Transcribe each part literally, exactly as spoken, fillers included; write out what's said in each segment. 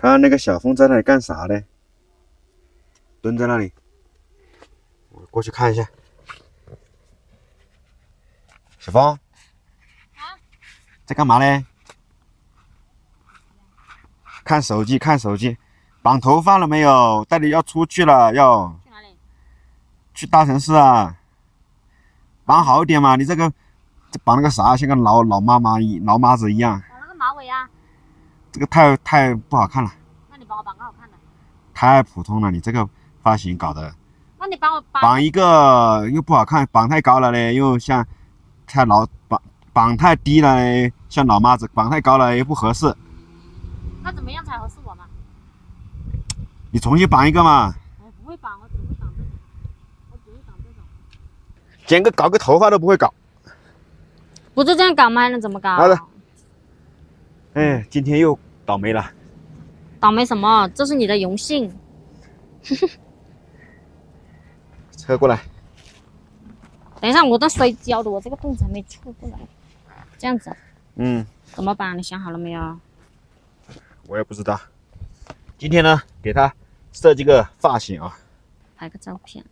看那个小峰在那里干啥呢？蹲在那里，我过去看一下。小峰，啊，在干嘛呢？看手机，看手机。绑头发了没有？带你要出去了，要去哪里？ 去大城市啊！绑好一点嘛，你这个这绑了个啥？像个老老妈妈一老妈子一样。 绑了个马尾啊！ 这个太太不好看了。 那你帮我绑个好看的。 太普通了，你这个发型搞的。 那你帮我绑。 绑一个又不好看，绑太高了嘞，又像太老绑绑太低了嘞，像老妈子；绑太高了又不合适。 那怎么样才合适我嘛？ 你重新绑一个嘛。 我不会绑，我只会绑这种，我只会绑这种。 剪个搞个头发都不会搞。 不就这样搞吗？还能怎么搞？ 好的。哎，今天又倒霉了。 倒霉什么？这是你的荣幸。 车过来。 等一下，我在摔跤的，我这个动作还没错过来。这样子。 嗯。 怎么绑？你想好了没有？ 我也不知道。今天呢，给他设计个发型啊。 拍个照片。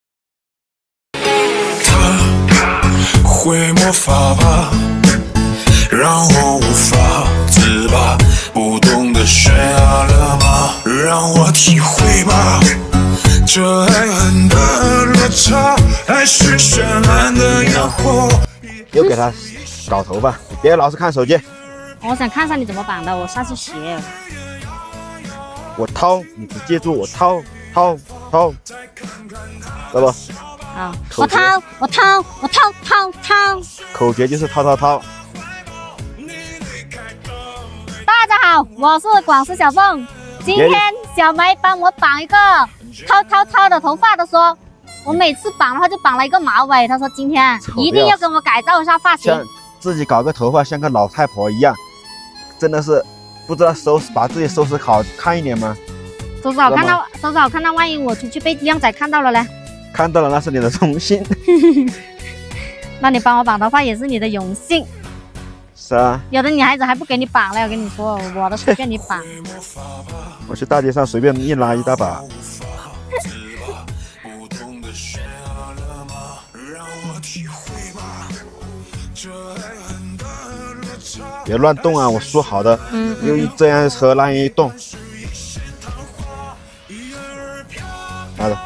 他会魔法吧，让我无法自拔，不懂得悬崖勒马，让我体会吧，这爱恨的落差，爱是绚烂的烟火。 又给他搞头发，别老是看手机。 我想看一下你怎么绑的，我下次学。 我掏，你只记住我掏掏掏，知道不？ 好，我掏我掏我掏掏掏。 口诀就是掏掏掏。 大家好，我是广式小凤。今天小梅帮我绑一个掏掏掏的头发的说，我每次绑的话就绑了一个马尾。他说今天一定要跟我改造一下发型， 像自己搞个头发像个老太婆一样，真的是。不知道收拾把自己收拾好看一点吗？ 收拾好看到收拾好看到，万一我出去被靓仔看到了呢？ 看到了那是你的荣幸。 那你帮我绑头发也是你的荣幸。 是啊。 有的女孩子还不给你绑了，我跟你说，我的随便你绑。 我去大街上随便一拉一大把。别乱动啊！我说好的， 嗯， 又一这样扯那样一动，好的。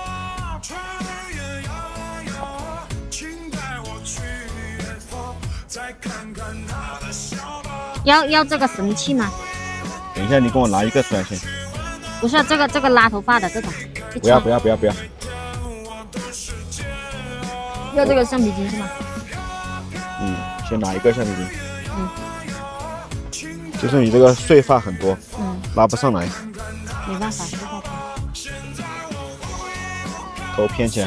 要要这个神器吗？ 等一下，你给我拿一个出来先。 不是这个这个拉头发的这种。 不要不要不要不要。 要这个橡皮筋是吗？ 嗯，先拿一个橡皮筋。 嗯。 就是你这个碎发很多， 嗯， 拉不上来， 没办法，碎发多， 头偏起来。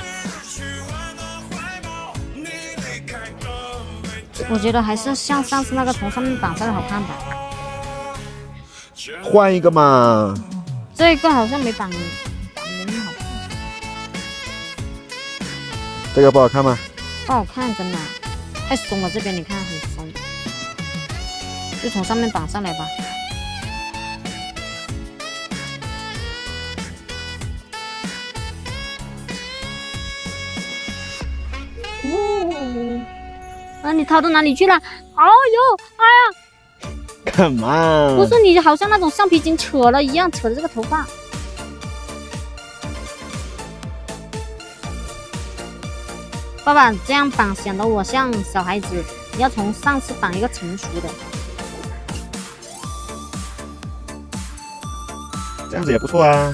我觉得还是像上次那个从上面绑下来好看吧。 换一个嘛。 这个好像没绑，绑的那么好看。 这个不好看吗？ 不好看，真的，太松了，这边你看很松。就从上面绑上来吧。哦，啊，你掏到哪里去了？哎呦，哎呀！ 干嘛？ 不是你，好像那种橡皮筋扯了一样，扯的这个头发。爸爸这样绑显得我像小孩子，你要从上次绑一个成熟的。 这样子也不错啊。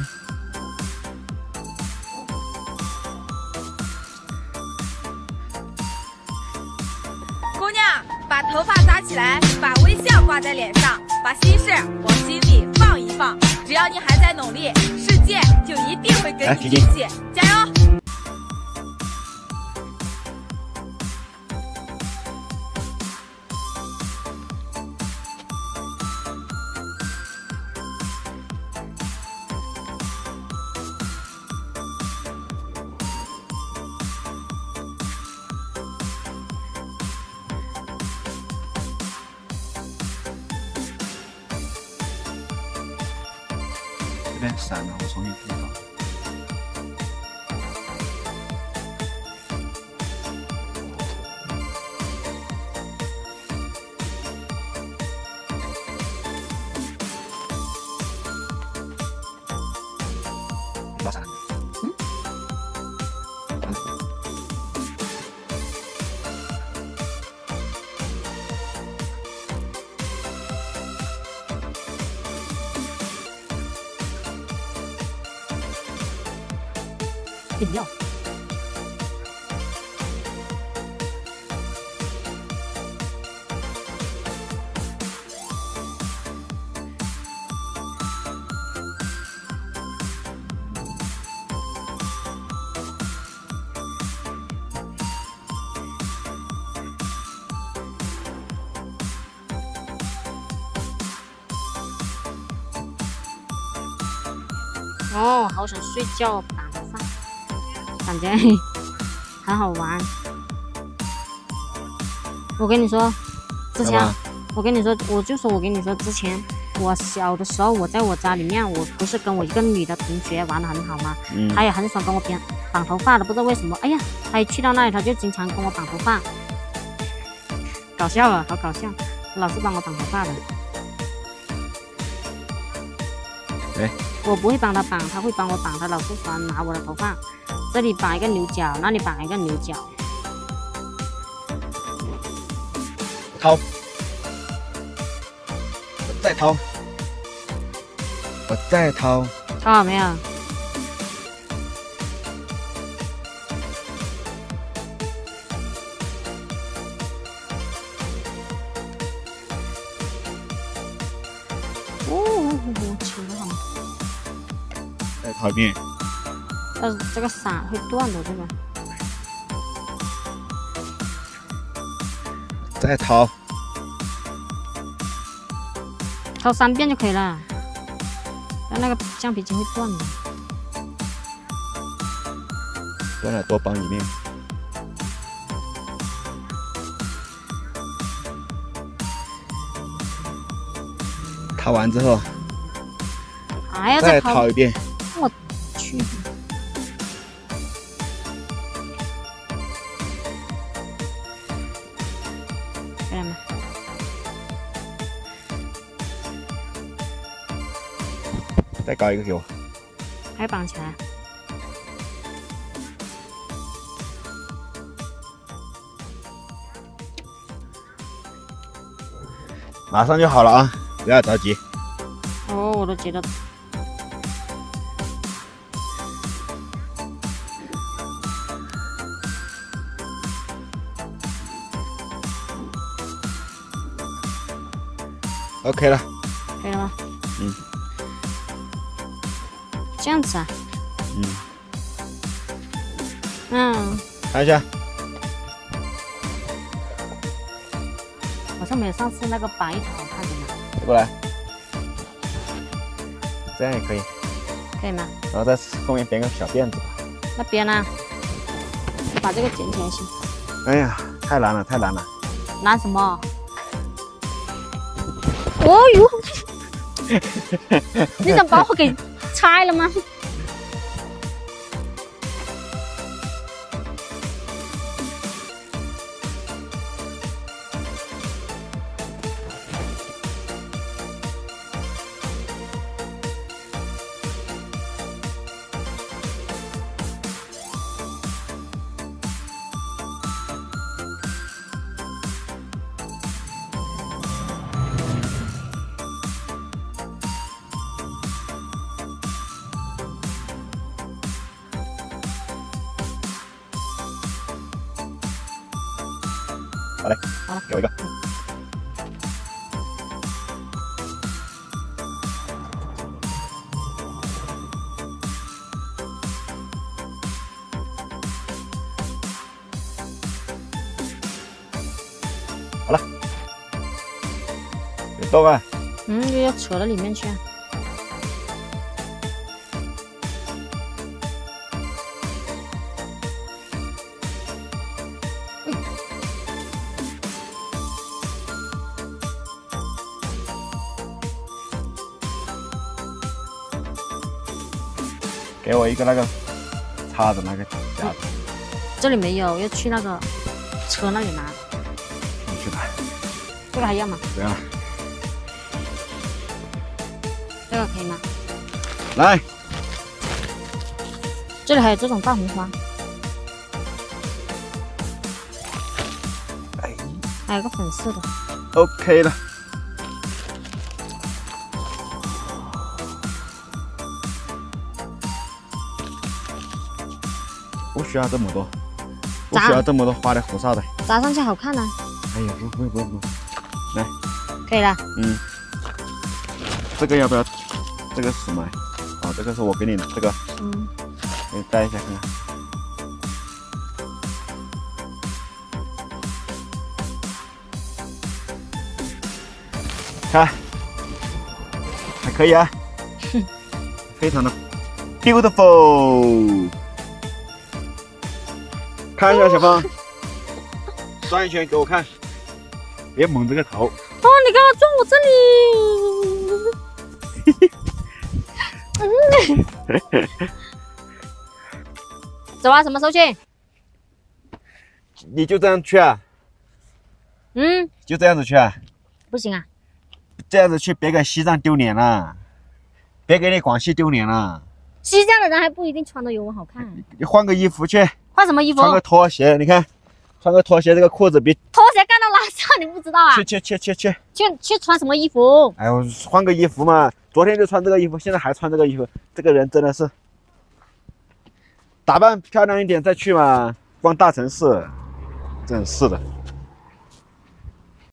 姑娘，把头发扎起来，把微笑挂在脸上，把心事往心里放一放。只要你还在努力，世界就一定会跟你一起。加油！ 边闪了，我重新配好。拉闪。嗯。 饮料。哦，好想睡觉，打个饭。感觉很好玩。我跟你说，之前我跟你说，我就说我跟你说，之前我小的时候，我在我家里面，我不是跟我一个女的同学玩的很好吗？嗯。她也很喜欢跟我绑绑头发的，不知道为什么。哎呀，她一去到那里，她就经常跟我绑头发，搞笑了，好搞笑，老是帮我绑头发的。 哎。 我不会帮她绑，她会帮我绑，她老是喜欢拿我的头发。这里绑一个牛角，那里绑一个牛角。 掏，我再掏，我再掏。 掏好没有？哦，扯得很。 再掏一遍。 但是这个伞会断的，这个。 再掏。 掏三遍就可以了，但那个橡皮筋会断的。 断了多绑一遍。掏完之后， 还要再掏掏一遍。 我去。可以了吗？ 再搞一个给我。 还绑起来。 马上就好了啊，不要着急。 哦，我都觉得。 OK 了。 可以了吗？ 嗯。 这样子啊？ 嗯。 嗯。 看一下。 好像没有上次那个白头好看的呢。 过来。这样也可以。 可以吗？ 然后在后面编个小辫子吧。 那编呢？把这个捡起来行。 哎呀，太难了，太难了。 难什么？哦呦！你想把我给拆了吗？ 好嘞， 好了， 给我一个。好了，有动啊。 嗯，又要扯到里面去啊。 给我一个那个叉子，那个夹子。 这里没有，要去那个车那里拿。 你去拿。 这个还要吗？ 不要了。 这个可以吗？ 来， 这里还有这种大红花， 哎， 还有个粉色的。 OK 了。不需要这么多，不需要这么多花里胡哨的。 扎上去好看呢、啊。 哎呀，不不不不，来， 可以了。 嗯，这个要不要？这个是什么？哦，这个是我给你的，这个， 嗯， 给你戴一下看看。看，还可以啊，非常的 beautiful。看一下小芳，转一圈给我看，别蒙这个头。 哦，你刚刚撞我这里。走啊，什么时候去？ 你就这样去啊？ 嗯， 就这样子去啊？ 不行啊， 这样子去，别给西藏丢脸了，别给你广西丢脸了。 西藏的人还不一定穿的有我好看。 你换个衣服去。 换什么衣服？ 穿个拖鞋，你看，穿个拖鞋，这个裤子比拖鞋干到拉上，你不知道啊？ 去去去去去去去穿什么衣服？ 哎呦，换个衣服嘛！昨天就穿这个衣服，现在还穿这个衣服，这个人真的是打扮漂亮一点再去嘛，逛大城市，真是的。